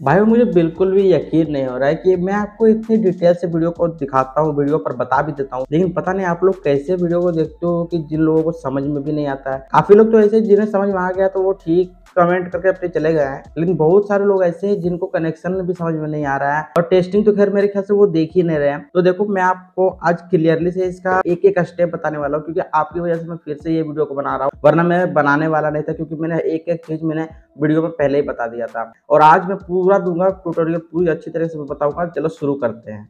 भाई मुझे बिल्कुल भी यकीन नहीं हो रहा है कि मैं आपको इतनी डिटेल से वीडियो को दिखाता हूँ, वीडियो पर बता भी देता हूँ, लेकिन पता नहीं आप लोग कैसे वीडियो को देखते हो कि जिन लोगों को समझ में भी नहीं आता है। काफी लोग तो ऐसे जिन्हें समझ में आ गया तो वो ठीक कमेंट करके अपने चले गए हैं, लेकिन बहुत सारे लोग ऐसे हैं जिनको कनेक्शन भी समझ में नहीं आ रहा है और टेस्टिंग तो खैर मेरे ख्याल से वो देख ही नहीं रहे हैं। तो देखो मैं आपको आज क्लियरली से इसका एक एक स्टेप बताने वाला हूँ, क्योंकि आपकी वजह से मैं फिर से ये वीडियो को बना रहा हूँ, वरना मैं बनाने वाला नहीं था, क्योंकि मैंने एक एक चीज मैंने वीडियो में पहले ही बता दिया था। और आज मैं पूरा दूंगा ट्यूटोरियल, पूरी अच्छी तरह से मैं बताऊंगा। चलो शुरू करते हैं।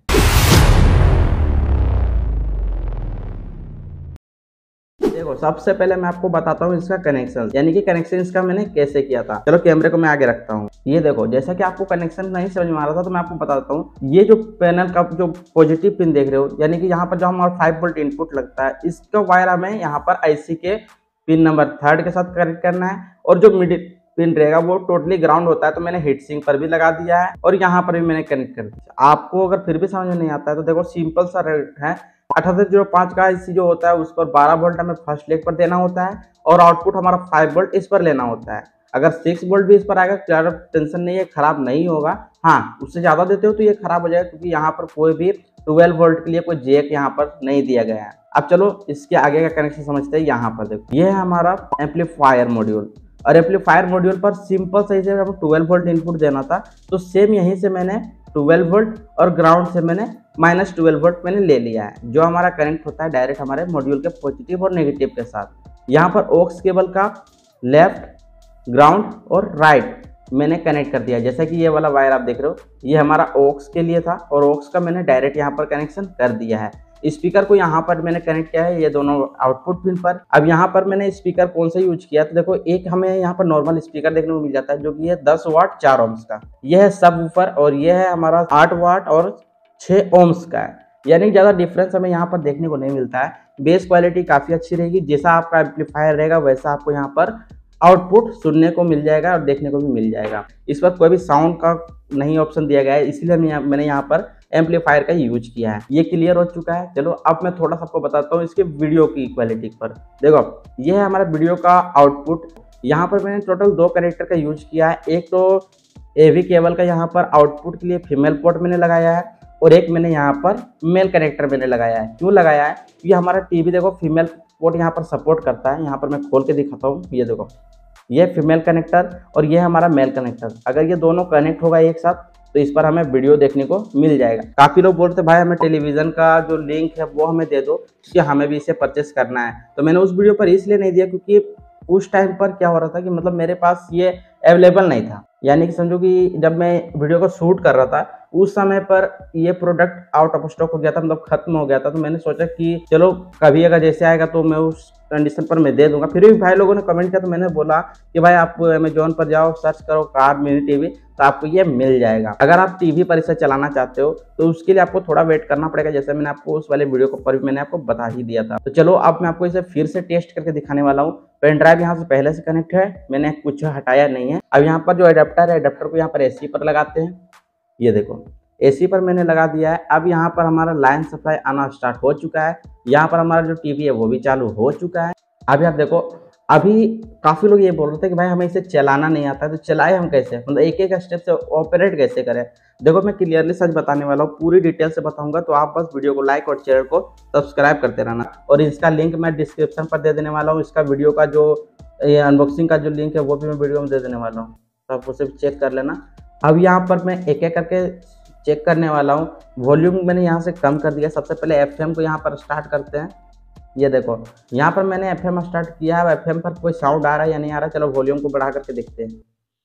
देखो सबसे पहले मैं आपको बताता हूँ इसका कनेक्शन, यानी कि कनेक्शन इसका मैंने कैसे किया था। चलो कैमरे को मैं आगे रखता हूँ। ये देखो जैसा कि आपको कनेक्शन नहीं समझ में आ रहा था तो मैं आपको बताता हूँ। ये जो पैनल का जो पॉजिटिव पिन देख रहे हो, यानी कि यहाँ पर जो हमारा 5 वोल्ट इनपुट लगता है, इसका वायर हमें यहाँ पर आईसी के पिन नंबर 3 के साथ कनेक्ट करना है। और जो मिडिल पिन रहेगा वो टोटली ग्राउंड होता है, तो मैंने हीट सिंक पर भी लगा दिया है और यहाँ पर भी मैंने कनेक्ट कर दिया। आपको अगर फिर भी समझ में नहीं आता है तो देखो सिंपल सा है। 7805 का आईसी जो होता है उस पर 12 वोल्ट हमें फर्स्ट लेग पर देना होता है और आउटपुट हमारा 5 वोल्ट इस पर लेना होता है। अगर 6 वोल्ट भी इस पर आएगा ज़्यादा टेंशन नहीं है, खराब नहीं होगा। हाँ, उससे ज़्यादा देते हो तो ये खराब हो जाएगा, क्योंकि यहाँ पर कोई भी 12 वोल्ट के लिए कोई जैक यहाँ पर नहीं दिया गया है। अब चलो इसके आगे का कनेक्शन समझते हैं। यहाँ पर देखो ये है हमारा एम्पलीफायर मॉड्यूल, और एम्पलीफायर मॉड्यूल पर सिंपल सही से हमें 12 वोल्ट इनपुट देना था, तो सेम यहीं से मैंने 12 वोल्ट और ग्राउंड से मैंने -12 वोल्ट मैंने ले लिया है, जो हमारा कनेक्ट होता है डायरेक्ट हमारे मॉड्यूल के पॉजिटिव और नेगेटिव के साथ। यहाँ पर ऑक्स केबल का लेफ्ट, ग्राउंड और राइट मैंने कनेक्ट कर दिया। जैसा कि ये वाला वायर आप देख रहे हो, ये हमारा ऑक्स के लिए था और ऑक्स का मैंने डायरेक्ट यहाँ पर कनेक्शन कर दिया है। स्पीकर को यहाँ पर मैंने कनेक्ट किया है, ये दोनों आउटपुट पिन पर। अब यहाँ पर मैंने स्पीकर कौन सा यूज किया, तो देखो एक हमें यहाँ पर नॉर्मल स्पीकर देखने को मिल जाता है, जो कि है 10 वाट 4 ओम्स का। यह है सब वूफर, और यह है हमारा 8 वाट और 6 ओम्स का है, यानी ज़्यादा डिफरेंस हमें यहाँ पर देखने को नहीं मिलता है। बेस क्वालिटी काफ़ी अच्छी रहेगी, जैसा आपका एम्पलीफायर रहेगा वैसा आपको यहाँ पर आउटपुट सुनने को मिल जाएगा और देखने को भी मिल जाएगा। इस पर कोई भी साउंड का नहीं ऑप्शन दिया गया है, इसलिए मैंने यहाँ पर एम्पलीफायर का यूज किया है। ये क्लियर हो चुका है। चलो अब मैं थोड़ा सा आपको बताता हूँ इसके वीडियो की क्वालिटी पर। देखो ये है हमारा वीडियो का आउटपुट। यहाँ पर मैंने टोटल 2 कनेक्टर का यूज किया है। एक तो एवी केबल का यहाँ पर आउटपुट के लिए फीमेल पोर्ट मैंने लगाया है, और एक मैंने यहाँ पर मेल कनेक्टर मैंने लगाया है। क्यों लगाया है, क्योंकि हमारा टीवी देखो फीमेल पोर्ट यहाँ पर सपोर्ट करता है। यहाँ पर मैं खोल के दिखाता हूँ, ये देखो ये फीमेल कनेक्टर और ये हमारा मेल कनेक्टर। अगर ये दोनों कनेक्ट होगा एक साथ तो इस पर हमें वीडियो देखने को मिल जाएगा। काफ़ी लोग बोलते भाई हमें टेलीविज़न का जो लिंक है वो हमें दे दो, क्योंकि हमें भी इसे परचेस करना है। तो मैंने उस वीडियो पर इसलिए नहीं दिया क्योंकि उस टाइम पर क्या हो रहा था कि मतलब मेरे पास ये अवेलेबल नहीं था, यानी कि समझो कि जब मैं वीडियो को शूट कर रहा था उस समय पर ये प्रोडक्ट आउट ऑफ स्टॉक हो गया था, मतलब खत्म हो गया था। तो मैंने सोचा कि चलो कभी अगर जैसे आएगा तो मैं उस कंडीशन पर मैं दे दूंगा। फिर भी भाई लोगों ने कमेंट किया तो मैंने बोला कि भाई आप अमेजोन पर जाओ, सर्च करो कार मिनी टीवी, तो आपको ये मिल जाएगा। अगर आप टीवी पर इसे चलाना चाहते हो तो उसके लिए आपको थोड़ा वेट करना पड़ेगा, जैसे मैंने आपको उस वाले वीडियो को पर मैंने आपको बता ही दिया था। तो चलो अब मैं आपको इसे फिर से टेस्ट करके दिखाने वाला हूँ। पेन ड्राइव यहाँ से पहले से कनेक्ट है, मैंने कुछ हटाया नहीं है। अब यहाँ पर जो एडाप्टर है, एडाप्टर को यहाँ पर एसी पर लगाते हैं। ये देखो एसी पर मैंने लगा दिया है। अब यहाँ पर हमारा लाइन सप्लाई आना स्टार्ट हो चुका है। यहाँ पर हमारा जो टीवी है वो भी चालू हो चुका है। अभी आप देखो, अभी काफ़ी लोग ये बोल रहे थे कि भाई हमें इसे चलाना नहीं आता है, तो चलाए हम कैसे, मतलब एक एक स्टेप से ऑपरेट कैसे करें। देखो मैं क्लियरली सच बताने वाला हूँ, पूरी डिटेल से बताऊंगा, तो आप बस वीडियो को लाइक और चैनल को सब्सक्राइब करते रहना। और इसका लिंक मैं डिस्क्रिप्शन पर दे देने वाला हूँ। इसका वीडियो का जो अनबॉक्सिंग का जो लिंक है वो भी मैं वीडियो में दे देने वाला हूँ, तो आप उसे चेक कर लेना। अब यहाँ पर मैं एक एक करके चेक करने वाला हूँ। वॉल्यूम मैंने यहाँ से कम कर दिया। सबसे पहले एफएम को यहाँ पर स्टार्ट करते हैं। ये देखो यहाँ पर मैंने एफएम स्टार्ट किया है। एफएम पर कोई साउंड आ रहा है या नहीं आ रहा, चलो वॉल्यूम को बढ़ा करके देखते हैं।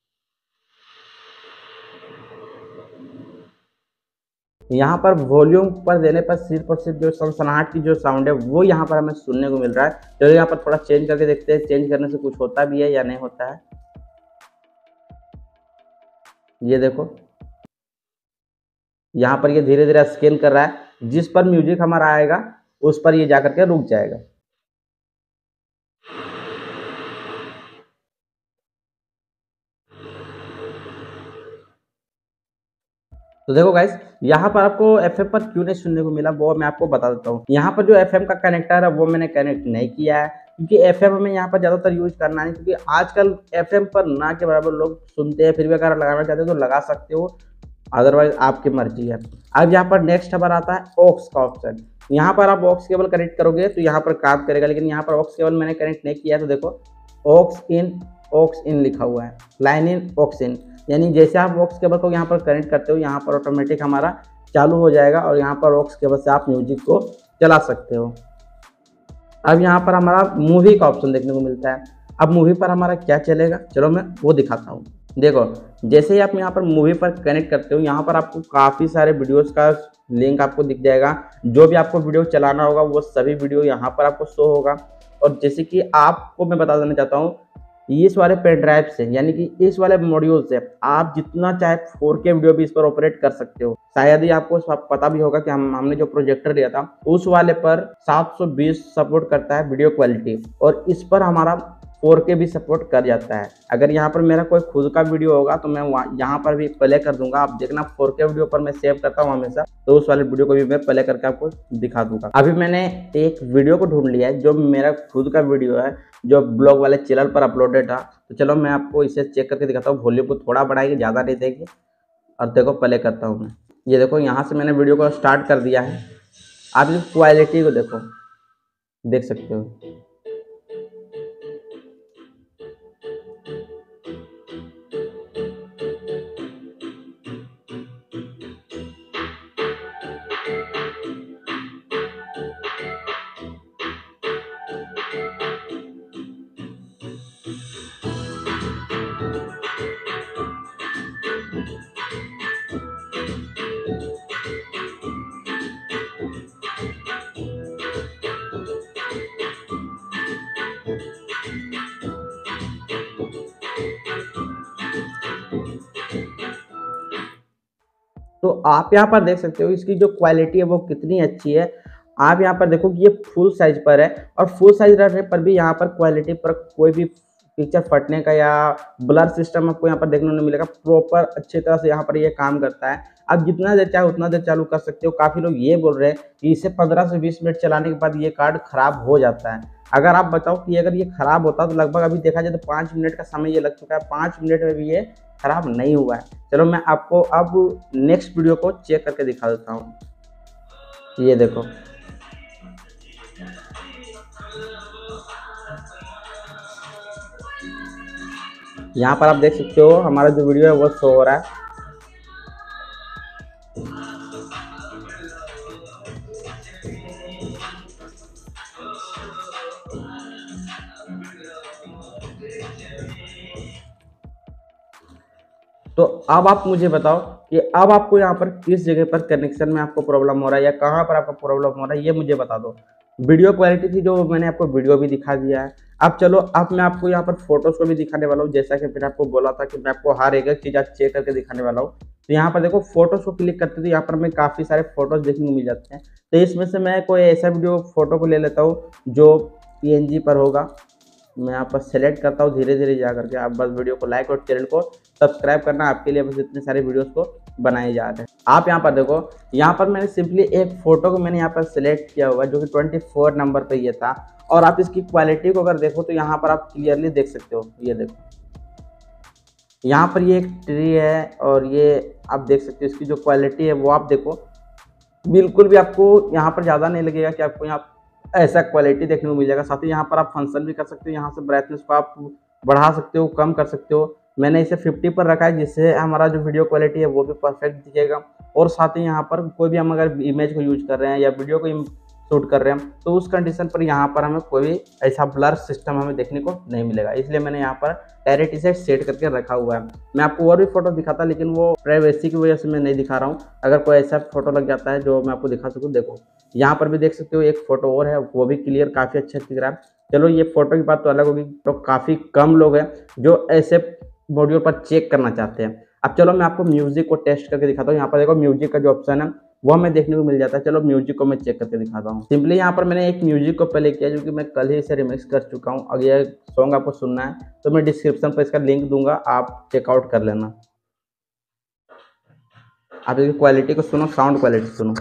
यहाँ पर वॉल्यूम पर देने पर सिर्फ और सिर्फ जो सनसनाहट की जो साउंड है वो यहाँ पर हमें सुनने को मिल रहा है। चलो यहाँ पर थोड़ा चेंज करके देखते हैं, चेंज करने से कुछ होता भी है या नहीं होता है। ये देखो यहाँ पर ये धीरे धीरे स्कैन कर रहा है, जिस पर म्यूजिक हमारा आएगा उस पर ये जाकर के रुक जाएगा। तो देखो गाइस, यहाँ पर आपको एफएम पर क्यों नहीं सुनने को मिला वो मैं आपको बता देता हूँ। यहाँ पर जो एफएम का कनेक्टर है वो मैंने कनेक्ट नहीं किया है। क्योंकि एफएम हमें यहाँ पर ज़्यादातर यूज करना है, क्योंकि आजकल एफएम पर ना के बराबर लोग सुनते हैं। फिर भी अगर लगाना चाहते हो तो लगा सकते हो, अदरवाइज आपकी मर्जी है। अब यहाँ पर नेक्स्ट हमारा आता है ऑक्स का ऑप्शन। यहाँ पर आप ऑक्स केबल कनेक्ट करोगे तो यहाँ पर काम करेगा, लेकिन यहाँ पर ऑक्स केबल मैंने कनेक्ट नहीं किया है, तो देखो ऑक्स इन लिखा हुआ है, लाइन इन ऑक्स इन। यानी जैसे आप ऑक्स केबल को यहाँ पर कनेक्ट करते हो, यहाँ पर ऑटोमेटिक हमारा चालू हो जाएगा और यहाँ पर ऑक्स केबल से आप म्यूजिक को चला सकते हो। अब यहाँ पर हमारा मूवी का ऑप्शन देखने को मिलता है। अब मूवी पर हमारा क्या चलेगा, चलो मैं वो दिखाता हूँ। देखो जैसे ही आप यहाँ पर मूवी पर कनेक्ट करते हो, यहाँ पर आपको काफ़ी सारे वीडियोस का लिंक आपको दिख जाएगा। जो भी आपको वीडियो चलाना होगा वो सभी वीडियो यहाँ पर आपको शो होगा। और जैसे कि आपको मैं बता देना चाहता हूँ, इस वाले पेन ड्राइव से यानी कि इस वाले मॉड्यूल से आप जितना चाहे 4K वीडियो भी इस पर ऑपरेट कर सकते हो। शायद ही आपको पता भी होगा कि हमने जो प्रोजेक्टर लिया था उस वाले पर 720 सपोर्ट करता है वीडियो क्वालिटी, और इस पर हमारा 4K भी सपोर्ट कर जाता है। अगर यहाँ पर मेरा कोई खुद का वीडियो होगा तो मैं यहाँ पर भी प्ले कर दूंगा। आप देखना 4K वीडियो पर मैं सेव करता हूँ हमेशा, तो उस वाले वीडियो को भी मैं प्ले करके आपको दिखा दूंगा। अभी मैंने एक वीडियो को ढूंढ लिया है जो मेरा खुद का वीडियो है, जो ब्लॉग वाले चैनल पर अपलोडेड था। तो चलो मैं आपको इसे चेक करके दिखाता हूँ। वॉल्यूम को थोड़ा बढ़ाएगी, ज़्यादा नहीं देगी, और देखो प्ले करता हूँ मैं। ये देखो यहाँ से मैंने वीडियो को स्टार्ट कर दिया है। आप इस क्वालिटी को देखो, देख सकते हो। तो आप यहाँ पर देख सकते हो इसकी जो क्वालिटी है वो कितनी अच्छी है। आप यहाँ पर देखो कि ये फुल साइज पर है, और फुल साइज रहने पर भी यहाँ पर क्वालिटी पर कोई भी पिक्चर फटने का या ब्लर सिस्टम आपको यहाँ पर देखने को नहीं मिलेगा। प्रॉपर अच्छी तरह से यहाँ पर ये काम करता है। आप जितना देर चाहे उतना देर चालू कर सकते हो। काफ़ी लोग ये बोल रहे हैं कि इसे 15 से 20 मिनट चलाने के बाद ये कार्ड खराब हो जाता है। अगर आप बताओ कि अगर ये खराब होता तो लगभग अभी देखा जाए तो 5 मिनट का समय ये लग चुका है, 5 मिनट में भी ये खराब नहीं हुआ है। चलो मैं आपको अब नेक्स्ट वीडियो को चेक करके दिखा देता हूँ। ये देखो, यहाँ पर आप देख सकते हो हमारा जो वीडियो है वो शो हो रहा है। तो अब आप मुझे बताओ कि अब आपको यहाँ पर किस जगह पर कनेक्शन में आपको प्रॉब्लम हो रहा है या कहाँ पर आपको प्रॉब्लम हो रहा है, ये मुझे बता दो। वीडियो क्वालिटी थी जो मैंने आपको वीडियो भी दिखा दिया है। अब चलो अब मैं आपको यहाँ पर फोटोज को भी दिखाने वाला हूँ। जैसा कि मैंने आपको बोला था कि मैं आपको हर एक चीज़ आज चेक करके दिखाने वाला हूँ। तो यहाँ पर देखो फोटोज को क्लिक करते तो यहाँ पर हमें काफ़ी सारे फोटोज देखने को मिल जाते हैं। तो इसमें से मैं कोई ऐसा वीडियो फोटो को ले लेता हूँ जो PNG पर होगा। मैं यहाँ पर सेलेक्ट करता हूँ धीरे धीरे जा करके। आप बस वीडियो को लाइक और चैनल को सब्सक्राइब करना, आपके लिए बस इतने सारे वीडियोस को बनाए जा रहे हैं। आप यहाँ पर देखो, यहाँ पर मैंने सिंपली एक फोटो को मैंने यहाँ पर सिलेक्ट किया हुआ है जो कि 24 नंबर पे ये था। और आप इसकी क्वालिटी को अगर देखो तो यहाँ पर आप क्लियरली देख सकते हो। ये देखो यहाँ पर ये एक ट्री है और ये आप देख सकते हो इसकी जो क्वालिटी है वो आप देखो, बिल्कुल भी आपको यहाँ पर ज़्यादा नहीं लगेगा कि आपको यहाँ ऐसा क्वालिटी देखने को मिल जाएगा। साथ ही यहाँ पर आप फंक्शन भी कर सकते हो। यहाँ से ब्राइटनेस को आप बढ़ा सकते हो, कम कर सकते हो। मैंने इसे 50 पर रखा है जिससे हमारा जो वीडियो क्वालिटी है वो भी परफेक्ट दिखेगा। और साथ ही यहाँ पर कोई भी हम अगर इमेज को यूज कर रहे हैं या वीडियो को शूट कर रहे हैं तो उस कंडीशन पर यहाँ पर हमें कोई भी ऐसा ब्लर सिस्टम हमें देखने को नहीं मिलेगा। इसलिए मैंने यहाँ पर डायरेक्ट इसे सेट करके रखा हुआ है। मैं आपको और भी फोटो दिखाता लेकिन वो प्राइवेसी की वजह से मैं नहीं दिखा रहा हूँ। अगर कोई ऐसा फोटो लग जाता है जो मैं आपको दिखा सकूँ, देखो यहाँ पर भी देख सकते हो एक फोटो और है, वो भी क्लियर काफ़ी अच्छा दिख रहा है। चलो ये फोटो की बात तो अलग होगी, तो काफ़ी कम लोग हैं जो ऐसे मॉड्यूल पर चेक करना चाहते हैं। अब चलो मैं आपको म्यूजिक को टेस्ट करके दिखाता हूँ। यहाँ पर देखो म्यूजिक का जो ऑप्शन है वो हमें देखने को मिल जाता है। चलो म्यूजिक को मैं चेक करके दिखाता हूँ। सिंपली यहाँ पर मैंने एक म्यूजिक को प्ले किया जो कि मैं कल ही इसे रिमिक्स कर चुका हूँ। अगर ये सॉन्ग आपको सुनना है तो मैं डिस्क्रिप्शन पर इसका लिंक दूंगा, आप चेकआउट कर लेना। आप इसकी क्वालिटी को सुनो, साउंड क्वालिटी सुनो।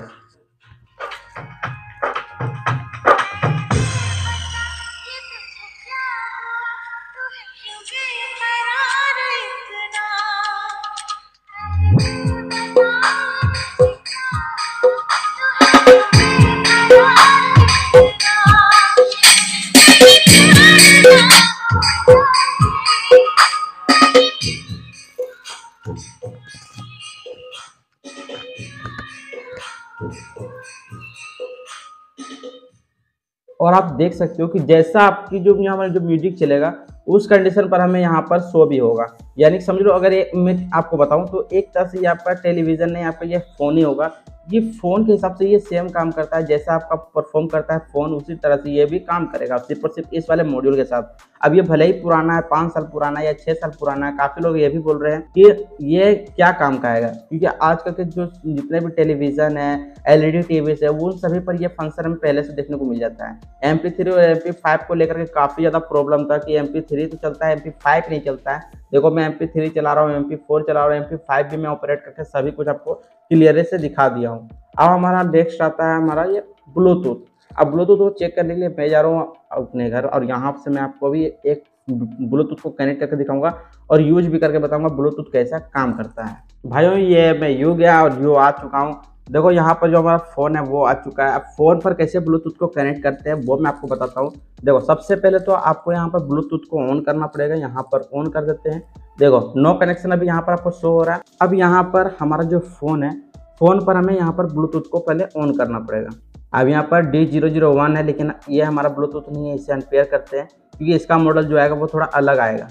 और आप देख सकते हो कि जैसा आपकी जो यहाँ पर जो म्यूजिक चलेगा उस कंडीशन पर हमें यहाँ पर शो भी होगा। यानी कि समझ लो, अगर ये मैं आपको बताऊं तो एक तरह से ये आपका टेलीविजन नहीं, आपका ये फ़ोन ही होगा। ये फ़ोन के हिसाब से ये सेम काम करता है, जैसा आपका परफॉर्म करता है फ़ोन उसी तरह से ये भी काम करेगा, सिर्फ और सिर्फ इस वाले मॉड्यूल के साथ। अब ये भले ही पुराना है, 5 साल पुराना है या 6 साल पुराना है, काफ़ी लोग ये भी बोल रहे हैं कि ये क्या काम का आएगा, क्योंकि आजकल के जो जितने भी टेलीविज़न है, एलईडी टीवीज़ है, वो सभी पर ये फंक्शन हमें पहले से देखने को मिल जाता है। MP3 और MP5 को लेकर के काफ़ी ज़्यादा प्रॉब्लम था कि MP3 तो चलता है, MP5 नहीं चलता है। देखो मैं MP3 चला रहा हूँ, MP4 चला रहा हूँ, MP5 भी मैं ऑपरेट करके सभी कुछ आपको क्लियर से दिखा दिया हूँ। अब हमारा नेक्स्ट आता है हमारा ये ब्लूटूथ। अब ब्लूटूथ को चेक करने के लिए मैं जा रहा हूँ अपने घर, और यहाँ से मैं आपको भी एक ब्लूटूथ को कनेक्ट करके दिखाऊंगा और यूज भी करके बताऊंगा ब्लूटूथ कैसा काम करता है। भाइयों ये मैं यू गया और यू आ चुका हूँ। देखो यहाँ पर जो हमारा फ़ोन है वो आ चुका है। अब फ़ोन पर कैसे ब्लूटूथ को कनेक्ट करते हैं वो मैं आपको बताता हूँ। देखो सबसे पहले तो आपको यहाँ पर ब्लूटूथ को ऑन करना पड़ेगा। यहाँ पर ऑन कर देते हैं। देखो नो कनेक्शन अभी यहाँ पर आपको शो हो रहा है। अब यहाँ पर हमारा जो फ़ोन है, फ़ोन पर हमें यहाँ पर ब्लूटूथ को पहले ऑन करना पड़ेगा। अब यहाँ पर D001 है, लेकिन ये हमारा ब्लूटूथ नहीं है, इसे अनपेयर करते हैं क्योंकि इसका मॉडल जो आएगा वो थोड़ा अलग आएगा,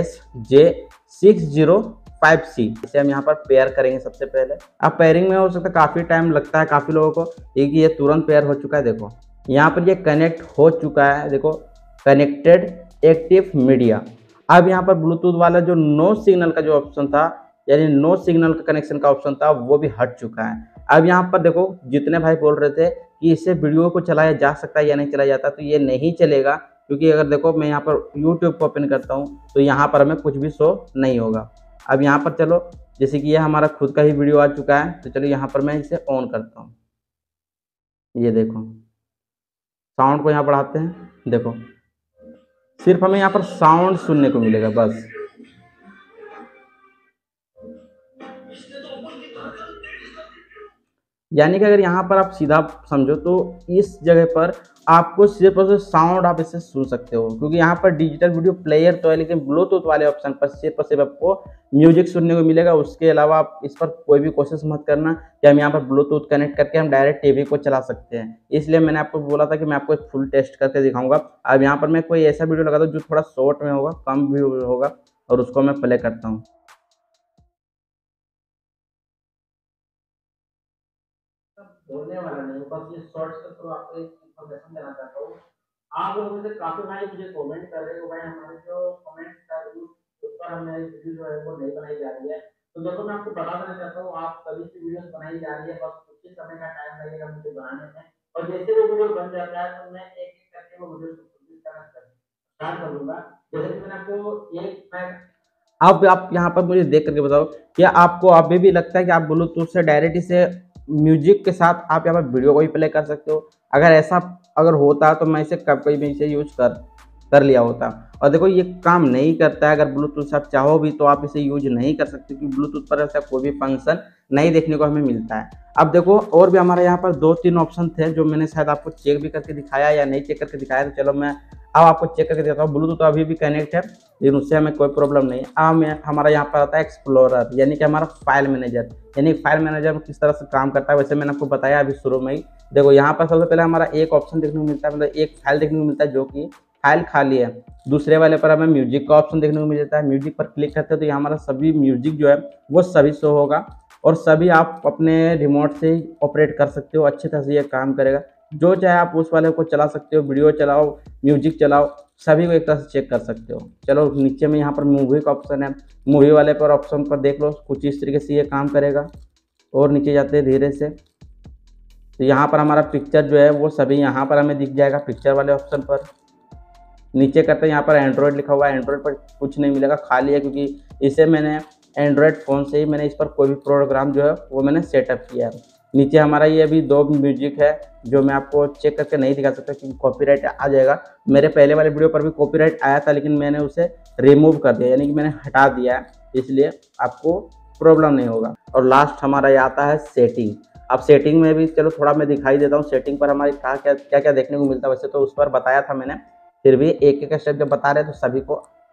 SJ605C। इसे हम यहाँ पर पेयर करेंगे सबसे पहले। अब पेयरिंग में हो सकता है काफ़ी टाइम लगता है काफ़ी लोगों को, क्योंकि ये तुरंत पेयर हो चुका है। देखो यहाँ पर ये कनेक्ट हो चुका है, देखो कनेक्टेड एक्टिव मीडिया। अब यहाँ पर ब्लूटूथ वाला जो नो सिग्नल का जो ऑप्शन था, यानी नो सिग्नल का कनेक्शन का ऑप्शन था, वो भी हट चुका है। अब यहाँ पर देखो जितने भाई बोल रहे थे कि इससे वीडियो को चलाया जा सकता है या नहीं चलाया जाता, तो ये नहीं चलेगा, क्योंकि अगर देखो मैं यहाँ पर YouTube को ओपन करता हूँ तो यहाँ पर हमें कुछ भी शो नहीं होगा। अब यहाँ पर चलो, जैसे कि ये हमारा खुद का ही वीडियो आ चुका है, तो चलो यहाँ पर मैं इसे ऑन करता हूँ। ये देखो साउंड को यहाँ बढ़ाते हैं, देखो सिर्फ हमें यहाँ पर साउंड सुनने को मिलेगा बस। यानी कि अगर यहाँ पर आप सीधा समझो तो इस जगह पर आपको सिर्फ और सिर्फ साउंड आप इससे सुन सकते हो, क्योंकि यहाँ पर डिजिटल वीडियो प्लेयर तो है, लेकिन ब्लूटूथ वाले ऑप्शन पर सिर्फ और सिर्फ आपको म्यूजिक सुनने को मिलेगा। उसके अलावा आप इस पर कोई भी कोशिश मत करना कि हम यहाँ पर ब्लूटूथ कनेक्ट करके हम डायरेक्ट टीवी को चला सकते हैं। इसलिए मैंने आपको बोला था कि मैं आपको एक फुल टेस्ट करके दिखाऊंगा। अब यहाँ पर मैं कोई ऐसा वीडियो लगाता हूँ जो थोड़ा शॉर्ट में होगा, कम व्यू होगा, और उसको मैं प्ले करता हूँ। बोलने वाला नहीं, बस ये शॉर्ट्स के थ्रू आपको एक इन्फॉर्मेशन देना चाहता हूँ। आप लोगों में से काफी भाई मुझे कमेंट कर रहे हो, भाई हमारे जो कमेंट का उस पर हमें वीडियो जो है वो नहीं बनाई जा रही है। तो देखो मैं आपको बता देना चाहता हूँ, आप सभी की वीडियोस बनाई जा रही है, बस कुछ ही समय का टाइम लगेगा मुझे बनाने में, और जैसे वो वीडियो बन जाता है तो मैं एक एक करके वो वीडियो स्टार्ट कर दूंगा। जैसे कि मैंने आपको एक मैं अब आप यहाँ पर मुझे देख करके बताओ, क्या आपको अभी भी लगता है कि आप ब्लूटूथ से डायरेक्ट इसे म्यूजिक के साथ आप यहाँ पर वीडियो को भी प्ले कर सकते हो? अगर ऐसा अगर होता तो मैं इसे कब कभी भी इसे यूज कर लिया होता। और देखो ये काम नहीं करता है, अगर ब्लूटूथ से आप चाहो भी तो आप इसे यूज नहीं कर सकते, क्योंकि ब्लूटूथ पर ऐसा कोई भी फंक्शन नहीं देखने को हमें मिलता है। अब देखो और भी हमारे यहाँ पर 2-3 ऑप्शन थे जो मैंने शायद आपको चेक भी करके दिखाया या नहीं चेक करके दिखाया, तो चलो मैं अब आपको चेक करके देता हूँ। ब्लूटूथ अभी भी कनेक्ट है, लेकिन उससे हमें कोई प्रॉब्लम नहीं है। अब हमारा यहाँ पर आता है एक्सप्लोरर, यानी कि हमारा फाइल मैनेजर। यानी फाइल मैनेजर में किस तरह से काम करता है वैसे मैंने आपको बताया अभी शुरू में ही। देखो यहाँ पर सबसे पहले हमारा एक ऑप्शन देखने को मिलता है, मतलब एक फाइल देखने को मिलता है जो कि फाइल खाली है। दूसरे वाले पर हमें म्यूजिक का ऑप्शन देखने को मिल जाता है। म्यूजिक पर क्लिक करते हैं तो यहाँ हमारा सभी म्यूजिक जो है वो सभी शो होगा, और सभी आप अपने रिमोट से ही ऑपरेट कर सकते हो। अच्छी तरह से ये काम करेगा, जो चाहे आप उस वाले को चला सकते हो, वीडियो चलाओ, म्यूजिक चलाओ, सभी को एक तरह से चेक कर सकते हो। चलो नीचे में यहाँ पर मूवी का ऑप्शन है, मूवी वाले पर ऑप्शन पर देख लो, कुछ इस तरीके से ये काम करेगा। और नीचे जाते हैं धीरे से तो यहाँ पर हमारा पिक्चर जो है वो सभी यहाँ पर हमें दिख जाएगा, पिक्चर वाले ऑप्शन पर। नीचे करते हैं यहाँ पर एंड्रॉयड लिखा हुआ है, एंड्रॉयड पर कुछ नहीं मिलेगा, खाली है, क्योंकि इसे मैंने एंड्रॉयड फ़ोन से ही मैंने इस पर कोई भी प्रोग्राम जो है वो मैंने सेटअप किया है। नीचे हमारा ये अभी 2 म्यूजिक है जो मैं आपको चेक करके नहीं दिखा सकता क्योंकि कॉपीराइट आ जाएगा। मेरे पहले वाले वीडियो पर भी कॉपीराइट आया था, लेकिन मैंने उसे रिमूव कर दिया, यानी कि मैंने हटा दिया है, इसलिए आपको प्रॉब्लम नहीं होगा। और लास्ट हमारा ये आता है सेटिंग। अब सेटिंग में भी चलो थोड़ा मैं दिखाई देता हूँ, सेटिंग पर हमारे क्या क्या देखने को मिलता है। वैसे तो उस पर बताया था मैंने, फिर भी एक एक स्टेप जब बता रहे हैं तो सभी को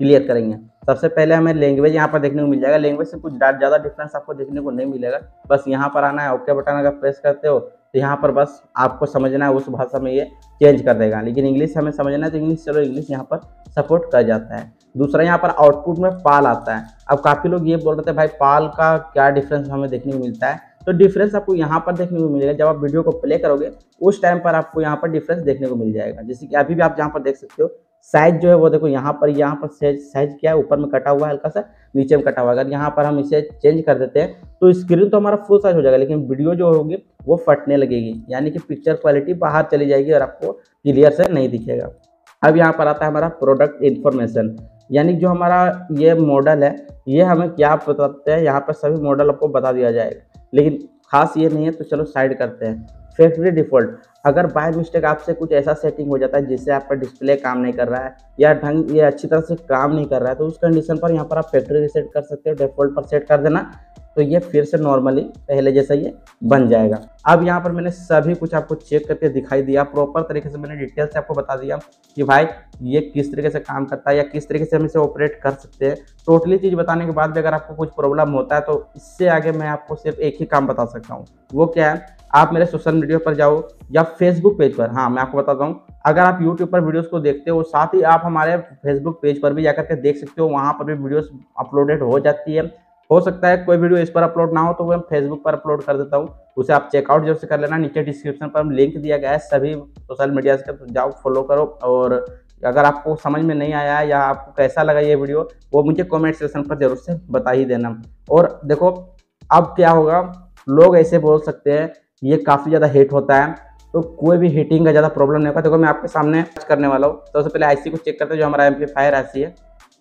क्लियर करेंगे। सबसे पहले हमें लैंग्वेज यहाँ पर देखने को मिल जाएगा। लैंग्वेज से कुछ ज़्यादा डिफरेंस आपको देखने को नहीं मिलेगा। बस यहाँ पर आना है, ओके बटन अगर प्रेस करते हो तो यहाँ पर बस आपको समझना है, उस भाषा में ये चेंज कर देगा। लेकिन इंग्लिश हमें समझना है तो इंग्लिश, चलो इंग्लिश यहाँ पर सपोर्ट कर जाता है। दूसरा यहाँ पर आउटपुट में पाल आता है। अब काफ़ी लोग ये बोल रहे थे भाई पाल का क्या डिफरेंस हमें देखने को मिलता है, तो डिफरेंस आपको यहाँ पर देखने को मिलेगा। जब आप वीडियो को प्ले करोगे उस टाइम पर आपको यहाँ पर डिफरेंस देखने को मिल जाएगा। जैसे कि अभी भी आप जहाँ पर देख सकते हो साइज जो है वो देखो यहाँ पर साइज क्या है, ऊपर में कटा हुआ है, हल्का सा नीचे में कटा हुआ है। अगर यहाँ पर हम इसे चेंज कर देते हैं तो स्क्रीन तो हमारा फुल साइज हो जाएगा, लेकिन वीडियो जो होगी वो फटने लगेगी, यानी कि पिक्चर क्वालिटी बाहर चली जाएगी और आपको क्लियर से नहीं दिखेगा। अब यहाँ पर आता है हमारा प्रोडक्ट इन्फॉर्मेशन, यानी जो हमारा ये मॉडल है ये हमें क्या बताते हैं। यहाँ पर सभी मॉडल आपको बता दिया जाएगा, लेकिन खास ये नहीं है, तो चलो साइड करते हैं। फैक्ट्री डिफ़ॉल्ट, अगर बाय मिस्टेक आपसे कुछ ऐसा सेटिंग हो जाता है जिससे आपका डिस्प्ले काम नहीं कर रहा है या ये अच्छी तरह से काम नहीं कर रहा है, तो उस कंडीशन पर यहाँ पर आप फैक्ट्री रीसेट कर सकते हो। डिफ़ॉल्ट पर सेट कर देना तो ये फिर से नॉर्मली पहले जैसा ये बन जाएगा। अब यहाँ पर मैंने सभी कुछ आपको चेक करके दिखाई दिया, प्रॉपर तरीके से मैंने डिटेल से आपको बता दिया कि भाई ये किस तरीके से काम करता है या किस तरीके से हम इसे ऑपरेट कर सकते हैं। टोटली चीज़ बताने के बाद भी अगर आपको कुछ प्रॉब्लम होता है तो इससे आगे मैं आपको सिर्फ एक ही काम बता सकता हूँ। वो क्या है, आप मेरे सोशल मीडिया पर जाओ या फेसबुक पेज पर। हाँ, मैं आपको बताता हूँ, अगर आप यूट्यूब पर वीडियोस को देखते हो साथ ही आप हमारे फेसबुक पेज पर भी जाकर के देख सकते हो, वहाँ पर भी वीडियोस अपलोडेड हो जाती है। हो सकता है कोई वीडियो इस पर अपलोड ना हो तो वो मैं फेसबुक पर अपलोड कर देता हूँ, उसे आप चेकआउट जरूर से कर लेना। नीचे डिस्क्रिप्शन पर लिंक दिया गया है सभी सोशल मीडिया से, तो जाओ फॉलो करो। और अगर आपको समझ में नहीं आया या आपको कैसा लगा ये वीडियो वो मुझे कमेंट सेक्शन पर जरूर से बता ही देना। और देखो अब क्या होगा, लोग ऐसे बोल सकते हैं ये काफ़ी ज़्यादा हीट होता है, तो कोई भी हीटिंग का ज़्यादा प्रॉब्लम नहीं होगा। देखो मैं आपके सामने करने वाला हूँ। तो सबसे पहले आईसी को चेक करते हैं, जो हमारा एम्पलीफायर आईसी है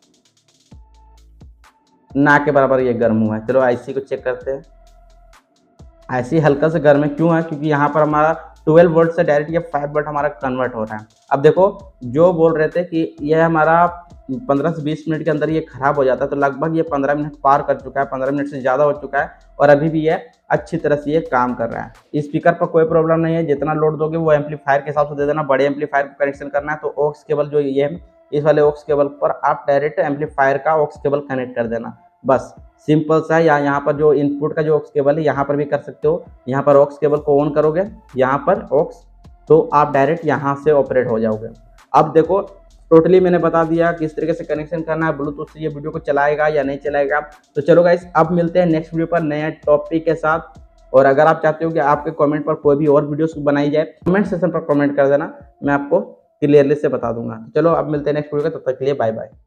ना के बराबर ये गर्म हुआ है। चलो आईसी को चेक करते हैं। आईसी हल्का से गर्म है, क्यों है, क्योंकि यहाँ पर हमारा 12 वोल्ट से डायरेक्ट ये 5 वोल्ट हमारा कन्वर्ट हो रहा है। अब देखो जो बोल रहे थे कि ये हमारा 15 से 20 मिनट के अंदर ये खराब हो जाता है, तो लगभग ये 15 मिनट पार कर चुका है, 15 मिनट से ज़्यादा हो चुका है और अभी भी ये अच्छी तरह से ये काम कर रहा है। स्पीकर पर कोई प्रॉब्लम नहीं है, जितना लोड दोगे वो एम्पलीफायर के हिसाब से दे देना। बड़े एम्पलीफायर को कनेक्शन करना है तो ऑक्स केबल जो ये है, इस वाले ऑक्स केबल पर आप डायरेक्ट एम्पलीफायर का ऑक्स केबल कनेक्ट कर देना, बस सिंपल सा। या यहाँ पर जो इनपुट का जो ऑक्स केबल है यहाँ पर भी कर सकते हो। यहाँ पर ऑक्स केबल को ऑन करोगे, यहाँ पर ऑक्स, तो आप डायरेक्ट यहाँ से ऑपरेट हो जाओगे। अब देखो टोटली मैंने बता दिया किस तरीके से कनेक्शन करना है, ब्लूटूथ से ये वीडियो को चलाएगा या नहीं चलाएगा। तो चलो गाइस अब मिलते हैं नेक्स्ट वीडियो पर नए टॉपिक के साथ। और अगर आप चाहते हो कि आपके कमेंट पर कोई भी और वीडियोस बनाई जाए, कमेंट सेक्शन पर कमेंट कर देना, मैं आपको क्लियरली से बता दूंगा। चलो अब मिलते हैं नेक्स्ट वीडियो का, तब तक के लिए बाय बाय।